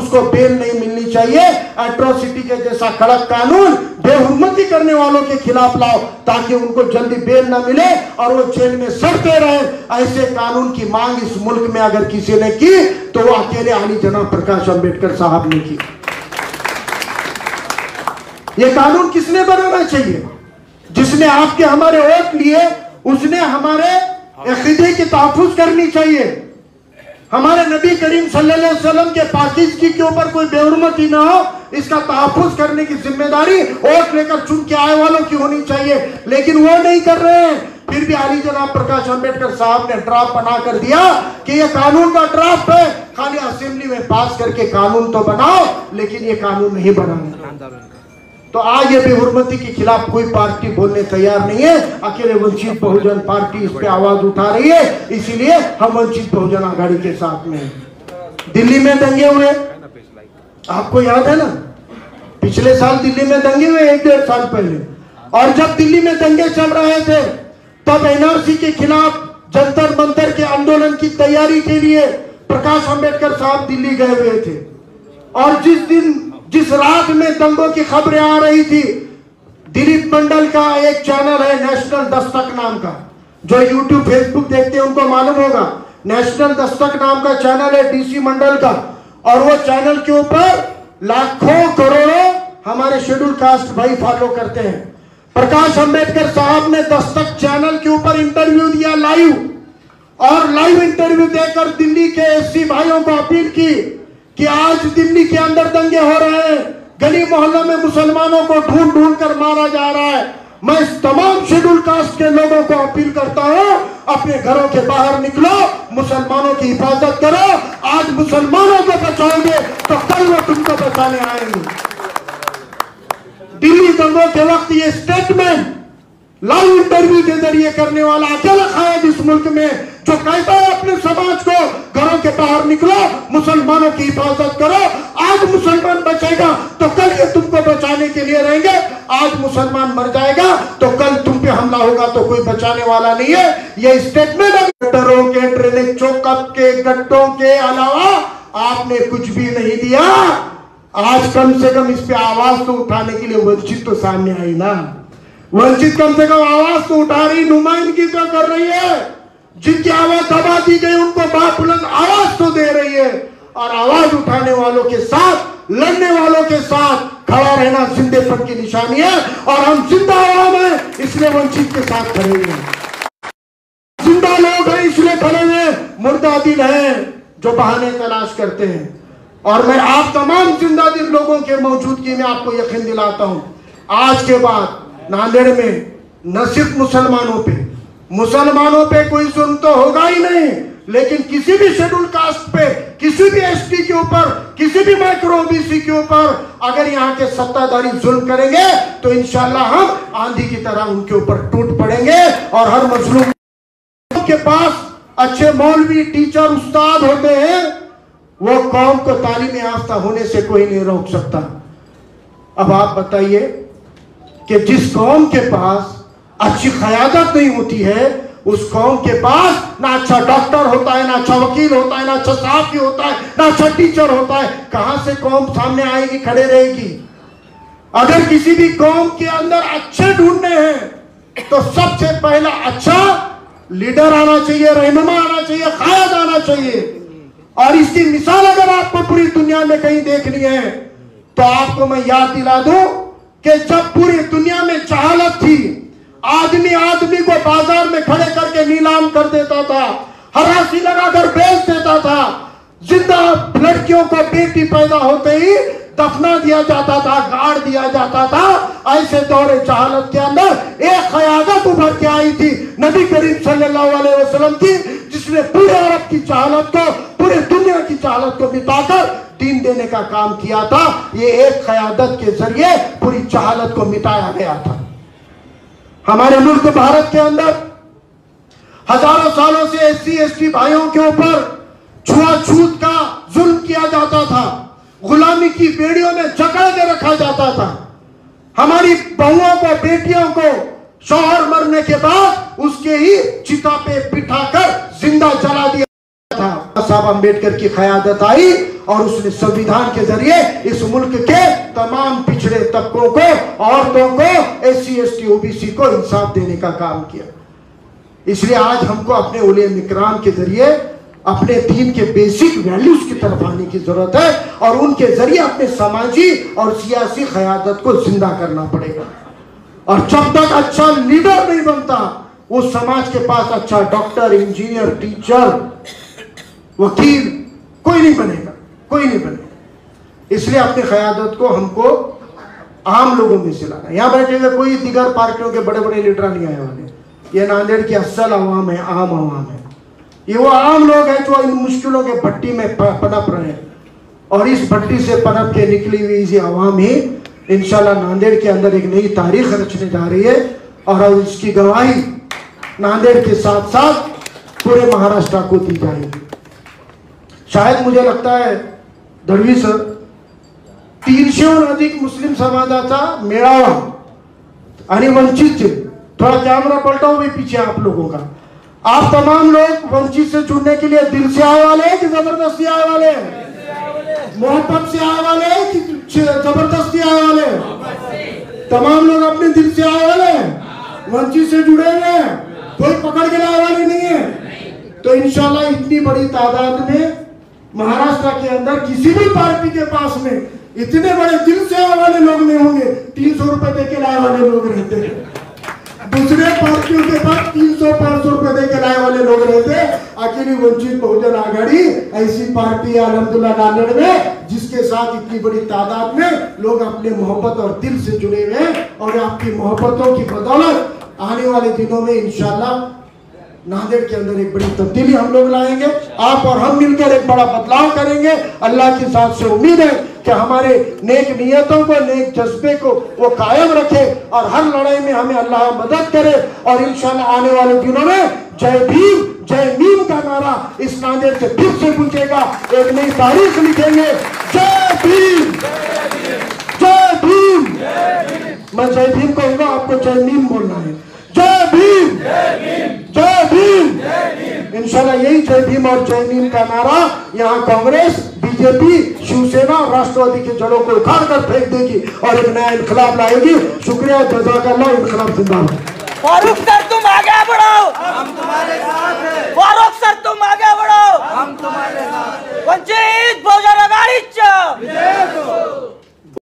उसको बेल नहीं मिलनी चाहिए। एट्रोसिटी के जैसा कड़क कानून बेहुरमती करने वालों के खिलाफ लाओ ताकि उनको जल्दी बेल ना मिले और वो जेल में सड़ते रहे। ऐसे कानून की मांग इस मुल्क में अगर किसी ने की तो वो अकेले आली जनाब प्रकाश अंबेडकर साहब ने की। ये कानून किसने बनाना चाहिए? जिसने आपके हमारे वोट लिए, उसने हमारे अकीदे की तहफ़्फ़ुज़ करनी चाहिए। हमारे नबी करीम सल्लल्लाहु अलैहि वसल्लम के पाकीज़गी के ऊपर कोई बेहुरमती ना हो, इसका तहफ़्फ़ुज़ करने की जिम्मेदारी वोट लेकर चुन के आए वालों की होनी चाहिए। लेकिन वो नहीं कर रहे हैं। फिर भी अली जनाब प्रकाश अंबेडकर साहब ने ड्राफ्ट बना कर दिया कि ये कानून का ड्राफ्ट है, खाली असेंबली में पास करके कानून तो बनाओ, लेकिन ये कानून नहीं बनाना। तो आज ये बेहुरमती के खिलाफ कोई पार्टी बोलने तैयार नहीं है। अकेले वंचित बहुजन पार्टी इस पे आवाज उठा रही है, इसीलिए हम वंचित बहुजन आघाड़ी के साथ में हैं। दिल्ली में दंगे हुए, आपको याद है ना, पिछले साल दिल्ली में दंगे हुए 1-1.5 साल पहले। और जब दिल्ली में दंगे चल रहे थे तब एनआरसी के खिलाफ जंतर मंतर के आंदोलन की तैयारी के लिए प्रकाश अंबेडकर साहब दिल्ली गए हुए थे। और जिस रात में दंगों की खबरें आ रही थी, दिलीप मंडल का एक चैनल है नेशनल दस्तक नाम का, जो यूट्यूब फेसबुक देखते हैं उनको मालूम होगा। नेशनल दस्तक नाम का चैनल है डीसी मंडल का, और वो चैनल के ऊपर लाखों करोड़ों हमारे शेड्यूल कास्ट भाई फॉलो करते हैं। प्रकाश अंबेडकर साहब ने दस्तक चैनल के ऊपर इंटरव्यू दिया लाइव, और लाइव इंटरव्यू देकर दिल्ली के एससी भाइयों को अपील की कि आज दिल्ली के अंदर दंगे हो रहे हैं, गली मोहल्लों में मुसलमानों को ढूंढ ढूंढ कर मारा जा रहा है। मैं इस तमाम शेड्यूल कास्ट के लोगों को अपील करता हूं, अपने घरों के बाहर निकलो, मुसलमानों की हिफाजत करो। आज मुसलमानों को बचाओगे तो कल वो तुमको बचाने आएंगे। दिल्ली दंगों के वक्त ये स्टेटमेंट लाइव इंटरव्यू के जरिए करने वाला अकेला कायद इस मुल्क में, जो कहता है अपने समाज को घरों के बाहर निकलो, मुसलमानों की हिफाजत करो। आज मुसलमान बचेगा तो कल ये तुमको बचाने के लिए रहेंगे। आज मुसलमान मर जाएगा तो कल तुम पे हमला होगा तो कोई बचाने वाला नहीं है। ये स्टेटमेंट गटरों के, ड्रेनेज चौकअप के, गड्ढों के अलावा आपने कुछ भी नहीं दिया। आज कम से कम इस पे आवाज तो उठाने के लिए वंचित तो सामने आई ना। वंचित कम से कम आवाज तो उठा रही, नुमाइंदगी तो कर रही है। जिनकी आवाज दबा दी गई उनको बाबुलंद आवाज तो दे रही है। और आवाज उठाने वालों के साथ, लड़ने वालों के साथ खड़ा रहना जिंदेपन की निशानी है। और हम जिंदा आवाम है इसलिए वंचित के साथ खड़े हुए हैं, जिंदा लोग हैं इसलिए खड़े हुए, मुर्दा दिल है जो बहाने तलाश करते हैं। और मैं आप तमाम जिंदा दिल लोगों के मौजूदगी में आपको यकीन दिलाता हूं, आज के बाद नांदेड़ में न सिर्फ मुसलमानों पे कोई जुल्म तो होगा ही नहीं, लेकिन किसी भी शेड्यूल कास्ट पे, किसी भी एसटी के ऊपर, किसी भी माइक्रो ओबीसी के ऊपर अगर यहाँ के सत्ताधारी जुल्म करेंगे तो इंशाल्लाह हम आंधी की तरह उनके ऊपर टूट पड़ेंगे। और हर मजलूम के पास अच्छे मौलवी, टीचर, उस्ताद होते हैं, वो कौम को तालीम याफ्ता होने से कोई नहीं रोक सकता। अब आप बताइए कि जिस कौम के पास अच्छी क़यादत नहीं होती है, उस कौम के पास ना अच्छा डॉक्टर होता है, ना अच्छा वकील होता है, ना अच्छा सहाफ़ी होता है, ना अच्छा टीचर होता है, कहां से कौम सामने आएगी, खड़े रहेगी? अगर किसी भी कौम के अंदर अच्छे ढूंढने हैं तो सबसे पहला अच्छा लीडर आना चाहिए, रहनुमा आना चाहिए, क़ायद आना चाहिए। और इसकी मिसाल अगर आपको पूरी दुनिया में कहीं देखनी है तो आपको मैं याद दिला दूं कि जब पूरी दुनिया में जहालत थी, आदमी आदमी को बाजार में खड़े करके नीलाम कर देता था, हरासी लगाकर बेच देता था, जिंदा लड़कियों को बेटी पैदा होते ही दफना दिया जाता था, गाड़ दिया जाता था। ऐसे दौरे जहालत के अंदर एक क़यादत उभर के आई थी नबी करीम सल्लल्लाहु अलैहि वसल्लम की, जिसने पूरे अरब की जहालत को, पूरे दुनिया की जहालत को मिटाकर दीन देने का काम किया था। ये एक क़यादत के जरिए पूरी जहालत को मिटाया गया था। हमारे मुल्क भारत के अंदर हजारों सालों से एससी एसटी भाइयों के ऊपर छुआछूत का जुल्म किया जाता था, गुलामी की बेड़ियों में जकड़ के रखा जाता था। हमारी बहुओं को, बेटियों को शौहर मरने के बाद उसके ही चिता पे बिठाकर जिंदा जला दिया था। साहब अम्बेडकर की क़यादत आई और उसने संविधान के जरिए इस मुल्क के तमाम पिछड़े तबकों को, औरतों को, SC ST OBC को इंसाफ देने का काम किया। इसलिए आज हमको अपने उलेमा इकराम के जरिए अपने दीन के बेसिक वैल्यूज की तरफ आने की जरूरत है और उनके जरिए अपने समाजी और सियासी क़यादत को जिंदा करना पड़ेगा। और जब तक अच्छा लीडर नहीं बनता, उस समाज के पास अच्छा डॉक्टर, इंजीनियर, टीचर, वकील कोई नहीं बनेगा, कोई नहीं बनेगा। इसलिए अपनी क़यादत को हमको आम लोगों में से लाना। यहाँ बैठे हुए कोई दिगर पार्टियों के बड़े बड़े लीडर नहीं आए वाले। ये नांदेड़ की असल अवाम है, आम अवाम है। ये वो आम लोग हैं जो इन मुश्किलों के भट्टी में पनप रहे हैं और इस भट्टी से पनप के निकली हुई ये अवाम ही इंशाल्लाह नांदेड़ के अंदर एक नई तारीख रचने जा रही है और इसकी गवाही नांदेड़ के साथ साथ पूरे महाराष्ट्र को दी जाएगी। शायद मुझे लगता है दळवी सर 300हून अधिक मुस्लिम समाजाचा मेळावा आणि वंचितचे, थोड़ा कैमरा पलटाओ भी पीछे आप लोगों का। आप तमाम लोग वंचित से जुड़ने के लिए दिल से आए वाले हैं कि जबरदस्ती आए वाले हैं? मोहब्बत से आए वाले हैं कि जबरदस्ती आए वाले हैं? तमाम लोग अपने दिल से आए वाले हैं, वंचित से जुड़े हुए हैं, कोई पकड़ के लाए वाले नहीं है। तो इंशाल्लाह इतनी बड़ी तादाद में महाराष्ट्र के अंदर किसी भी पार्टी के पास में इतने बड़े दिल से आए वाले लोग नहीं होंगे। 300 रुपए दे के लाए वाले लोग रहते हैं, दूसरे पार्टियों के पास 300-500 रुपए दे के लाए वाले लोग रहते। अकेली वंचित बहुजन आघाड़ी ऐसी पार्टी है अल्हम्दुलिल्लाह नांदेड़ में, जिसके साथ इतनी बड़ी तादाद में लोग अपने मोहब्बत और दिल से जुड़े हुए हैं। और आपकी मोहब्बतों की बदौलत आने वाले दिनों में इंशाल्लाह नांदेड़ के अंदर एक बड़ी तब्दीली हम लोग लाएंगे। आप और हम मिलकर एक बड़ा बदलाव करेंगे। अल्लाह की साथ से उम्मीद है कि हमारे नेक नियतों को, नेक जज्बे को वो कायम रखे और हर लड़ाई में हमें अल्लाह मदद करे। और इंशाल्लाह आने वाले दिनों में जय भीम जय मीम का नारा इस नांदेड़ से फिर से गूंजेगा। एक नई तारीख लिखेंगे। जय भीम जय भीम। मैं जय भीम कहूंगा, आपको जय मीम बोलना है। जय भीम जय भीम। इंशाल्लाह यही जय भीम और जय मीम का नारा यहाँ कांग्रेस, बीजेपी, शिवसेना और राष्ट्रवादी की जड़ों को उखाड़ कर फेंक देगी और एक नया इनकलाब लाएगी। शुक्रिया, जज़ाकल्लाह। इनकलाब जिंदाबाद। फारूक सर तुम आगे बढ़ो, हम तुम्हारे साथ हैं। फारूक सर तुम आगे बढ़ो, हम तुम्हारे साथ हैं। वंचित बहुजन आघाडीच्या विजय असो।